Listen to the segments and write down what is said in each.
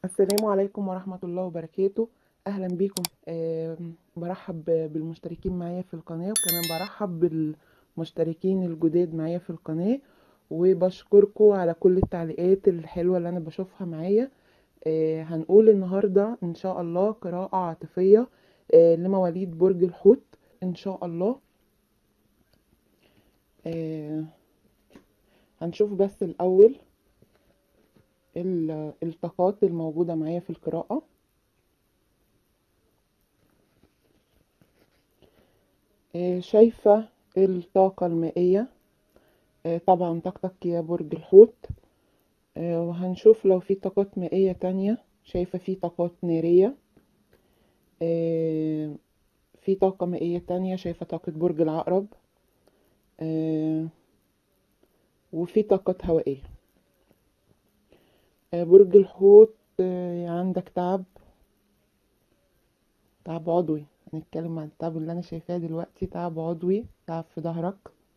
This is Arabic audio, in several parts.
السلام عليكم ورحمة الله وبركاته. أهلا بيكم. برحب بالمشتركين معايا في القناة، وكمان برحب بالمشتركين الجداد معايا في القناة، وبشكركم على كل التعليقات الحلوة اللي أنا بشوفها معايا. هنقول النهاردة إن شاء الله قراءة عاطفية لمواليد برج الحوت إن شاء الله. آه، هنشوف بس الأول الطاقات الموجودة معايا في القراءة. شايفة الطاقة المائية، طبعا طاقتك يا برج الحوت. وهنشوف لو في طاقات مائية تانية. شايفة في طاقات نارية، آه، في طاقة مائية تانية. شايفة طاقة برج العقرب، آه، وفي طاقة هوائية. برج الحوت، عندك تعب عضوي. هنتكلم عن التعب اللي انا شايفاه دلوقتي، تعب عضوي، تعب في ظهرك.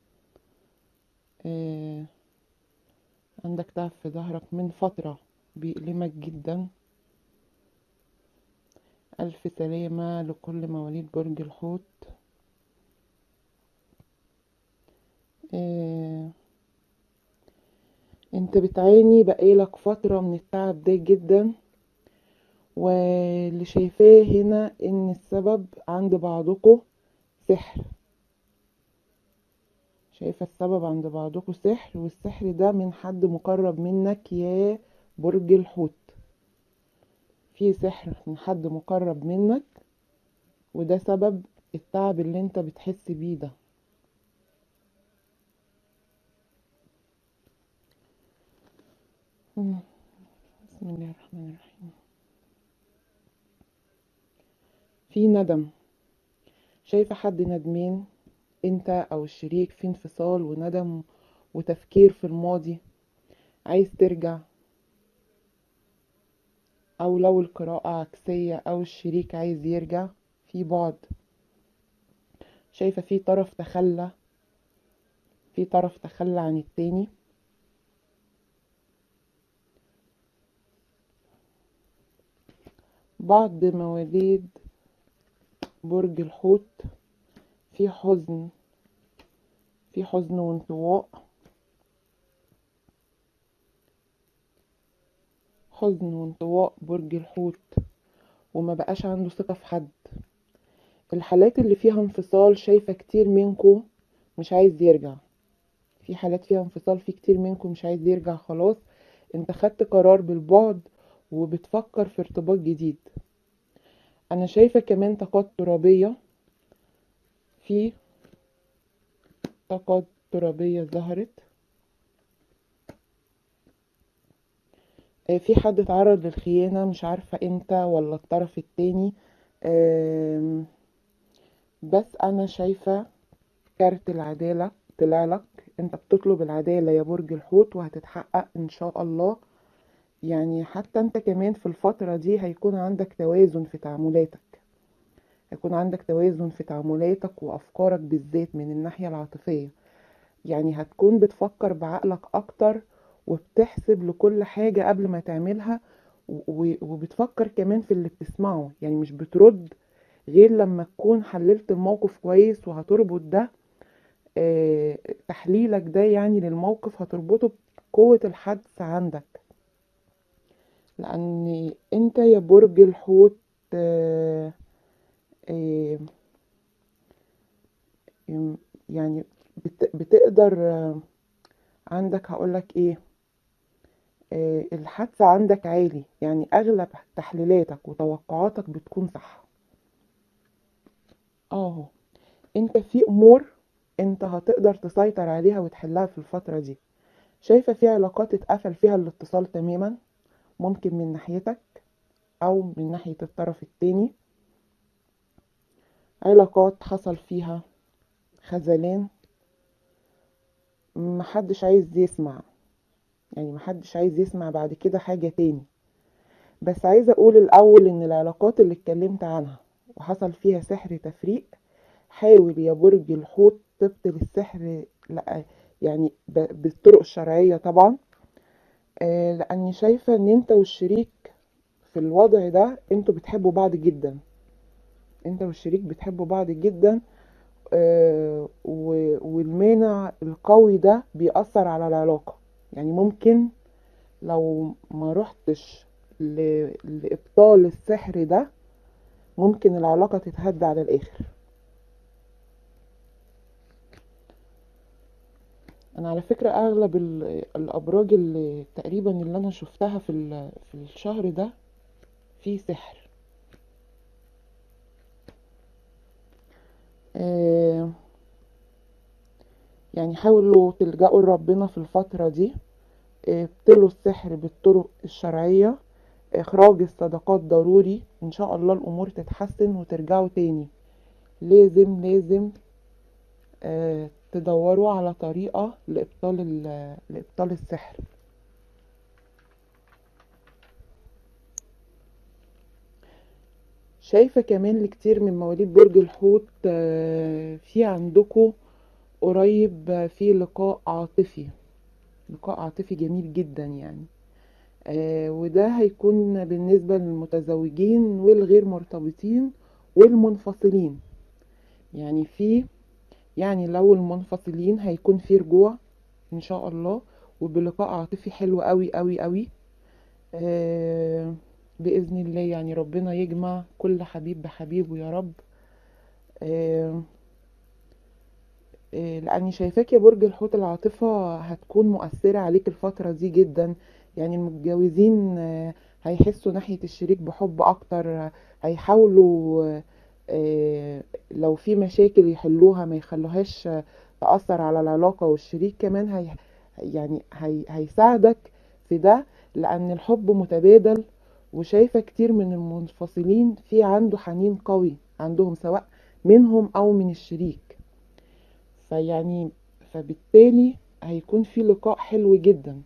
آه، عندك تعب في ظهرك من فترة بيألمك جدا. ألف سلامة لكل مواليد برج الحوت. آه، انت بتعاني بقالك فترة من التعب ده جدا، واللي شايفاه هنا ان السبب عند بعضكم سحر. شايفة السبب عند بعضكم سحر، والسحر ده من حد مقرب منك يا برج الحوت. في سحر من حد مقرب منك، وده سبب التعب اللي انت بتحس بيه ده. مم. بسم الله الرحمن الرحيم. في ندم. شايفة حد ندمان، انت او الشريك في انفصال وندم وتفكير في الماضي، عايز ترجع. او لو القراءة عكسية او الشريك عايز يرجع، في بعد. شايفة في طرف تخلى عن التاني. بعض مواليد برج الحوت في حزن، في حزن وانطواء. حزن وانطواء برج الحوت، وما بقاش عنده ثقة في حد. الحالات اللي فيها انفصال، شايفة كتير منكم مش عايز يرجع. في حالات فيها انفصال، في كتير منكم مش عايز يرجع خلاص. انت خدت قرار بالبعد وبتفكر في ارتباط جديد. انا شايفة كمان طاقات ترابية، في طاقات ترابية ظهرت. في حد اتعرض للخيانة، مش عارفة انت ولا الطرف التاني. آم، بس انا شايفة كارت العدالة طلع لك. انت بتطلب العدالة يا برج الحوت، وهتتحقق ان شاء الله. يعني حتى انت كمان في الفترة دي هيكون عندك توازن في تعاملاتك. هيكون عندك توازن في تعاملاتك وافكارك، بالذات من الناحية العاطفية. يعني هتكون بتفكر بعقلك اكتر، وبتحسب لكل حاجة قبل ما تعملها. وبتفكر كمان في اللي بتسمعه، يعني مش بترد غير لما تكون حللت الموقف كويس، وهتربط ده. تحليلك ده يعني للموقف هتربطه بقوة الحدس عندك. لأن انت يا برج الحوت، آه، آه، يعني بتقدر، عندك هقولك ايه، الحدس عندك عالي، يعني اغلب تحليلاتك وتوقعاتك بتكون صح. اه، انت في امور انت هتقدر تسيطر عليها وتحلها في الفترة دي. شايفة في علاقات اتقفل فيها الاتصال تماما، ممكن من ناحيتك او من ناحية الطرف التاني. علاقات حصل فيها خذلان، محدش عايز يسمع. يعني محدش عايز يسمع بعد كده حاجة تاني. بس عايزة اقول الاول ان العلاقات اللي اتكلمت عنها وحصل فيها سحر تفريق، حاول يا برج الحوت تبطل السحر. لا، يعني بالطرق الشرعية طبعا. لاني شايفة ان انت والشريك في الوضع ده انتوا بتحبوا بعض جدا، انت والشريك بتحبوا بعض جدا. والمانع القوي ده بيأثر على العلاقة. يعني ممكن لو ما رحتش لإبطال السحر ده ممكن العلاقة تتهد على الآخر. انا على فكرة اغلب الابراج اللي تقريبا اللي انا شفتها في الشهر ده فيه سحر. آه، يعني حاولوا تلجأوا لربنا في الفترة دي، ابطلوا السحر بالطرق الشرعية، اخراج الصدقات ضروري، ان شاء الله الامور تتحسن وترجعوا تاني. لازم لازم تدوروا على طريقة لإبطال السحر. شايفة كمان لكتير من مواليد برج الحوت في عندكم قريب في لقاء عاطفي، لقاء عاطفي جميل جدا يعني. وده هيكون بالنسبة للمتزوجين والغير مرتبطين والمنفصلين. يعني يعني لو المنفصلين هيكون في رجوع ان شاء الله، وبلقاء عاطفي حلو قوي قوي قوي. بإذن الله يعني ربنا يجمع كل حبيب بحبيبه يا رب. آه، لاني شايفاك يا برج الحوت العاطفة هتكون مؤثرة عليك الفترة دي جدا. يعني المتجوزين هيحسوا ناحية الشريك بحب اكتر، هيحاولوا لو في مشاكل يحلوها ما يخلوهاش تأثر على العلاقة. والشريك كمان هيساعدك في ده، لان الحب متبادل. وشايفة كتير من المنفصلين في عنده حنين قوي عندهم، سواء منهم او من الشريك. فيعني فبالتالي هيكون في لقاء حلو جدا.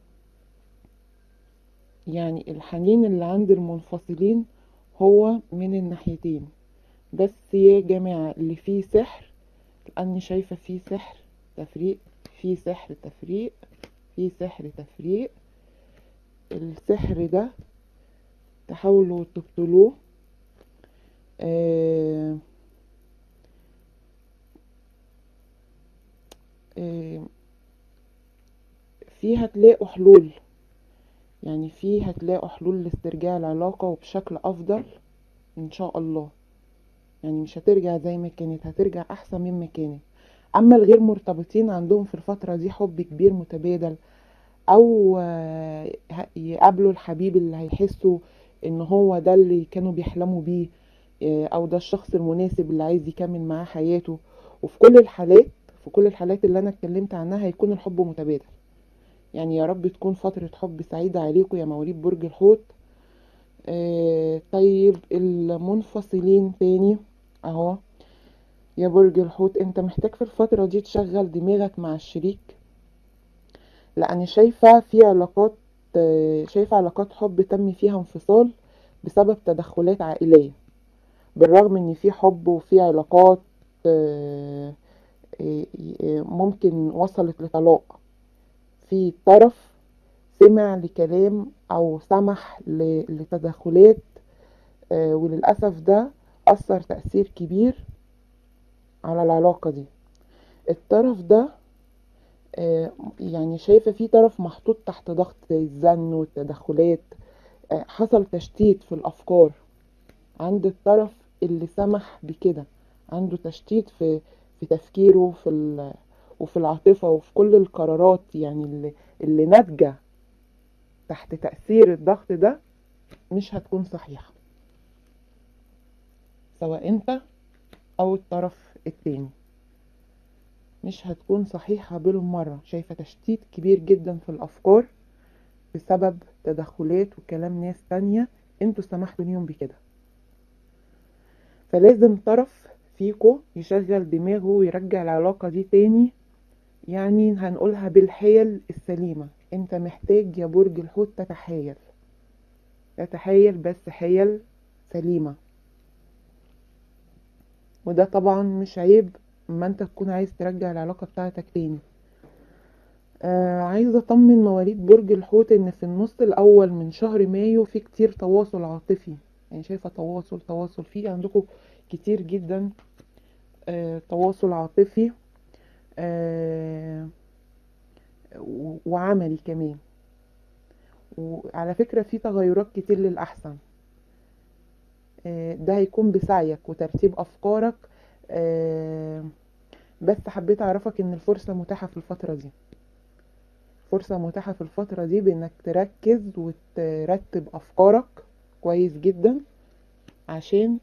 يعني الحنين اللي عند المنفصلين هو من الناحيتين. بس يا جماعة اللي فيه سحر، لأني شايفة فيه سحر تفريق، فيه سحر تفريق، فيه سحر تفريق. السحر ده تحاولوا تبطلوه. آه آه فيه هتلاقوا حلول. يعني فيه هتلاقوا حلول لاسترجاع العلاقة وبشكل أفضل إن شاء الله. يعني مش هترجع زي ما كانت، هترجع أحسن مما كانت. أما الغير مرتبطين عندهم في الفترة دي حب كبير متبادل، أو يقابلوا الحبيب اللي هيحسوا إن هو ده اللي كانوا بيحلموا بيه، أو ده الشخص المناسب اللي عايز يكمل معاه حياته. وفي كل الحالات، في كل الحالات اللي أنا اتكلمت عنها هيكون الحب متبادل. يعني يا رب تكون فترة حب سعيدة عليكم يا مواليد برج الحوت. طيب المنفصلين تاني اهو. يا برج الحوت انت محتاج في الفترة دي تشغل دماغك مع الشريك، لاني شايفة في علاقات، شايفة علاقات حب تم فيها انفصال بسبب تدخلات عائلية. بالرغم ان في حب وفي علاقات آه، ممكن وصلت لطلاق، في طرف سمع لكلام او سمح لتدخلات، وللأسف ده أثر تأثير كبير على العلاقة دي. الطرف ده يعني شايفة في طرف محطوط تحت ضغط الزن والتدخلات. حصل تشتيت في الأفكار عند الطرف اللي سمح بكده. عنده تشتيت في تفكيره وفي العاطفة وفي كل القرارات، يعني اللي ناتجة تحت تأثير الضغط ده مش هتكون صحيحة، سواء انت او الطرف التاني. مش هتكون صحيحة بالمرة. شايفة تشتيت كبير جدا في الأفكار بسبب تدخلات وكلام ناس تانية انتوا سمحتوا ليهم بكده. فلازم طرف فيكو يشغل دماغه ويرجع العلاقة دي تاني. يعني هنقولها بالحيل السليمة. انت محتاج يا برج الحوت تتحايل، تتحايل بس حيل سليمة. وده طبعا مش عيب اما انت تكون عايز ترجع العلاقة بتاعتك تاني. عايزة اطمن مواليد برج الحوت ان في النص الاول من شهر مايو في كتير تواصل عاطفي. يعني شايفة تواصل في عندكم كتير جدا. تواصل عاطفي. آه وعملي كمان. وعلى فكرة في تغيرات كتير للأحسن. ده هيكون بسعيك وترتيب أفكارك. آه بس حبيت أعرفك إن الفرصة متاحة في الفترة دي. فرصة متاحة في الفترة دي بإنك تركز وترتب أفكارك كويس جدا عشان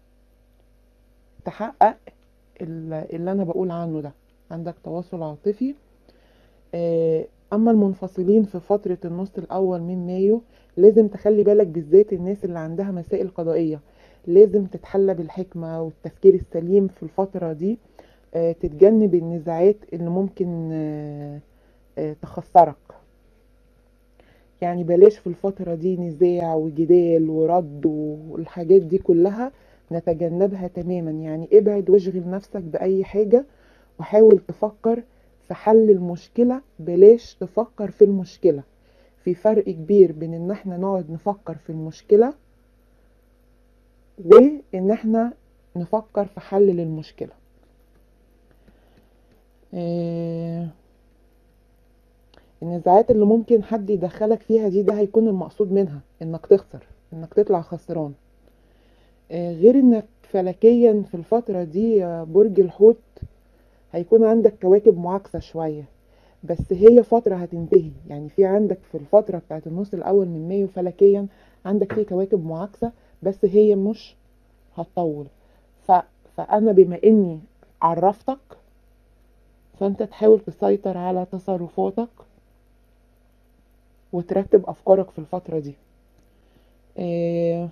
تحقق اللي أنا بقول عنه ده. عندك تواصل عاطفي. أما المنفصلين في فترة النص الأول من مايو لازم تخلي بالك، بالذات الناس اللي عندها مسائل قضائية لازم تتحلى بالحكمة والتفكير السليم في الفترة دي. تتجنب النزاعات اللي ممكن تخسرك. يعني بلاش في الفترة دي نزاع وجدال ورد والحاجات دي كلها نتجنبها تماما. يعني ابعد واشغل نفسك بأي حاجة وحاول تفكر في حل المشكلة، بلاش تفكر في المشكلة. في فرق كبير بين ان احنا نقعد نفكر في المشكلة وان احنا نفكر في حل للمشكلة. آه، النزاعات اللي ممكن حد يدخلك فيها دي ده هيكون المقصود منها انك تخسر، انك تطلع خسران. غير انك فلكيا في الفترة دي يا برج الحوت هيكون عندك كواكب معاكسة شوية، بس هي فترة هتنتهي. يعني في عندك في الفترة بتاعت النص الأول من مايو فلكيا عندك فيه كواكب معاكسة، بس هي مش هتطول. ف... فأنا بما إني عرفتك فأنت تحاول تسيطر على تصرفاتك وترتب أفكارك في الفترة دي. إيه...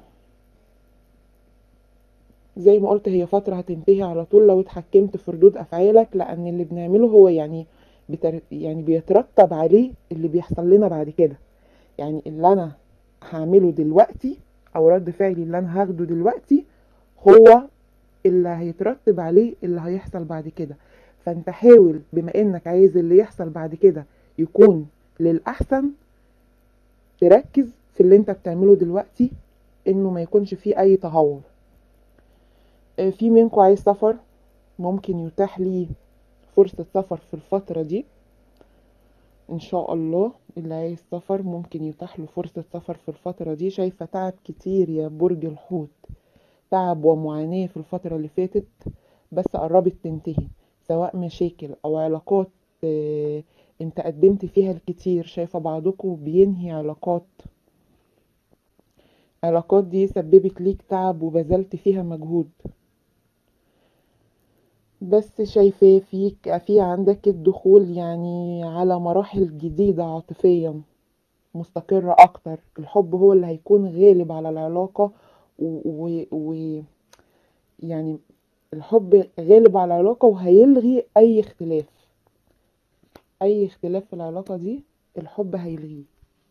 زي ما قلت هي فترة هتنتهي على طول لو اتحكمت في ردود أفعالك، لأن اللي بنعمله هو يعني يعني بيترتب عليه اللي بيحصل لنا بعد كده. يعني اللي انا هعمله دلوقتي او رد فعلي اللي انا هاخده دلوقتي هو اللي هيترتب عليه اللي هيحصل بعد كده. فانت حاول بما انك عايز اللي يحصل بعد كده يكون للأحسن، تركز في اللي انت بتعمله دلوقتي انه ما يكونش فيه اي تهور. في منكم عايز سفر، ممكن يتاح ليه فرصة سفر في الفترة دي ان شاء الله. اللي عايز سفر ممكن يتاح له فرصة سفر في الفترة دي. شايفة تعب كتير يا برج الحوت، تعب ومعاناة في الفترة اللي فاتت بس قربت تنتهي، سواء مشاكل او علاقات انت قدمت فيها الكتير. شايفة بعضكم بينهي علاقات دي سببت ليك تعب وبذلت فيها مجهود، بس شايفاه في عندك الدخول يعني على مراحل جديدة عاطفيا مستقرة اكتر. الحب هو اللي هيكون غالب على العلاقة يعني الحب غالب على العلاقة وهيلغي اي اختلاف في العلاقة دي الحب هيلغيه.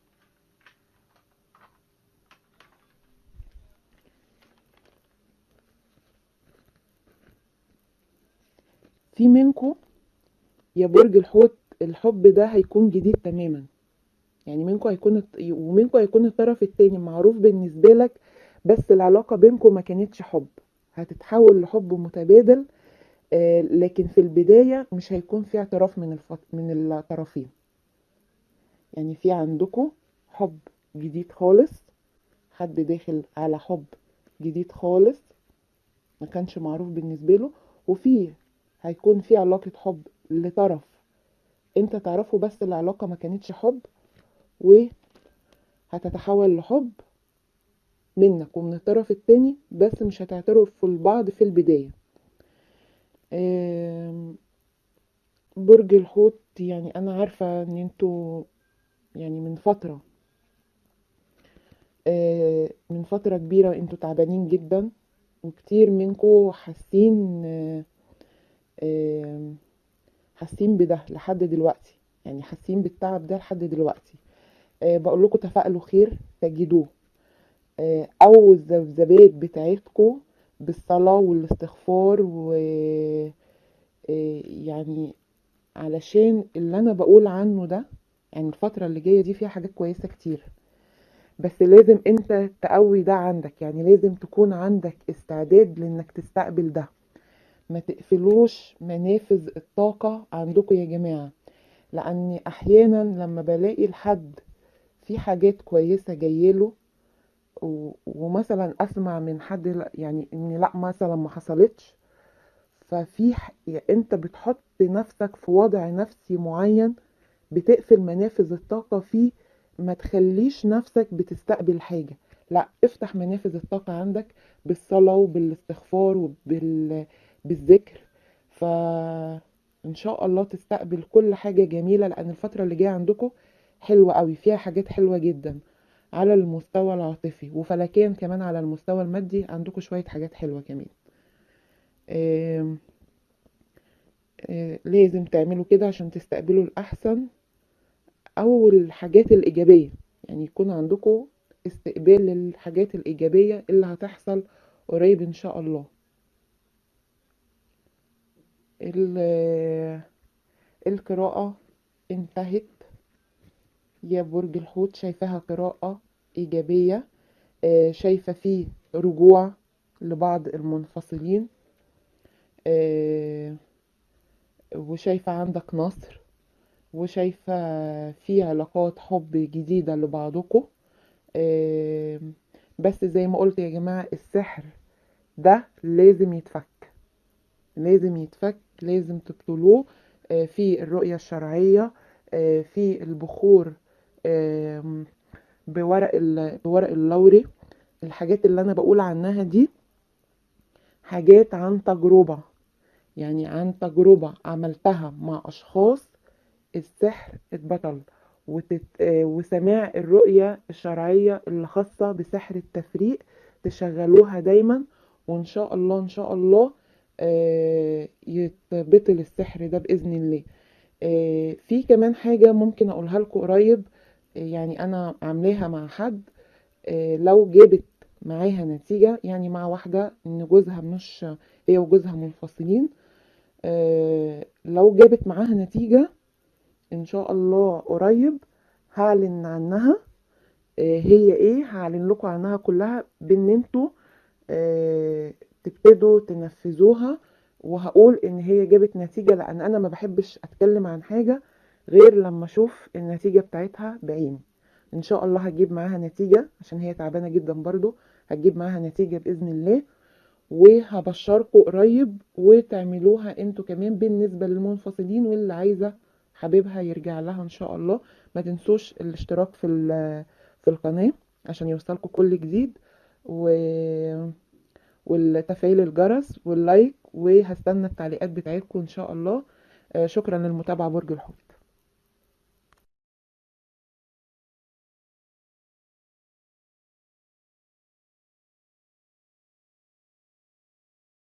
في منكم يا برج الحوت الحب ده هيكون جديد تماما. يعني ومنكم هيكون الطرف التاني معروف بالنسبة لك، بس العلاقة بينكم ما كانتش حب، هتتحول لحب متبادل. لكن في البداية مش هيكون في اعتراف من الطرفين. يعني في عندكم حب جديد خالص، حد داخل على حب جديد خالص ما كانش معروف بالنسبة له. وفي هيكون في علاقة حب لطرف انت تعرفه بس العلاقة ما كانتش حب، وهتتحول لحب منك ومن الطرف التاني، بس مش هتعترفوا لبعض في البداية. برج الحوت يعني انا عارفة ان انتوا يعني من فترة كبيرة انتوا تعبانين جدا، وكتير منكم آه، حاسين بده لحد دلوقتي. يعني حاسين بالتعب ده لحد دلوقتي. بقول لكم تفائلوا خير تجدوه. او الذبذبات بتاعتكم بالصلاة والاستغفار و يعني علشان اللي انا بقول عنه ده، يعني الفترة اللي جاية دي فيها حاجات كويسة كتير، بس لازم انت تقوي ده عندك، يعني لازم تكون عندك استعداد لانك تستقبل ده. ما تقفلوش منافذ الطاقة عندكم يا جماعة، لان احيانا لما بلاقي الحد في حاجات كويسة جايله ومثلا اسمع من حد يعني ان لا مثلا ما حصلتش، يعني انت بتحط نفسك في وضع نفسي معين، بتقفل منافذ الطاقة فيه، ما تخليش نفسك بتستقبل حاجة. لا، افتح منافذ الطاقة عندك بالصلاة وبالاستغفار بالذكر، فإن شاء الله تستقبل كل حاجة جميلة، لأن الفترة اللي جاية عندكم حلوة قوي، فيها حاجات حلوة جدا على المستوى العاطفي، وفلكيا كمان على المستوى المادي عندكم شوية حاجات حلوة كمان. آم، لازم تعملوا كده عشان تستقبلوا الأحسن او الحاجات الايجابيه، يعني يكون عندكم استقبال للحاجات الايجابيه اللي هتحصل قريب ان شاء الله. القراءه انتهت يا برج الحوت، شايفاها قراءه ايجابيه، شايفه فيه رجوع لبعض المنفصلين، آه، وشايفه عندك نصر، وشايفه في علاقات حب جديده لبعضكم. آم، بس زي ما قلت يا جماعة، السحر ده لازم يتفك، لازم يتفك، لازم تبطلوه في الرؤية الشرعية، في البخور، آم، بورق اللوري. الحاجات اللي انا بقول عنها دي حاجات عن تجربة، يعني عن تجربة عملتها مع اشخاص السحر اتبطل. وسماع الرؤية الشرعية اللي خاصة بسحر التفريق تشغلوها دايما، وإن شاء الله إن شاء الله يتبطل السحر ده بإذن الله. في كمان حاجة ممكن أقولها لكم قريب، يعني أنا عاملاها مع حد، لو جابت معاها نتيجة، يعني مع واحدة إن جوزها مش، هي وجوزها منفصلين، لو جابت معاها نتيجة ان شاء الله قريب هعلن عنها. هي ايه؟ هعلن لكم عنها كلها بان انتوا تبتدوا تنفذوها، وهقول ان هي جابت نتيجة، لان انا ما بحبش اتكلم عن حاجة غير لما اشوف النتيجة بتاعتها بعيني. ان شاء الله هجيب معاها نتيجة، عشان هي تعبانة جدا برضو، هتجيب معاها نتيجة بإذن الله، وهبشركوا قريب وتعملوها انتوا كمان بالنسبة للمنفصلين، واللي عايزة حبيبها يرجع لها ان شاء الله. ما تنسوش الاشتراك في القناة عشان يوصلكوا كل جديد، و... والتفعيل الجرس واللايك، وهستنى التعليقات بتاعتكم ان شاء الله. شكرا للمتابعة، برج الحوت.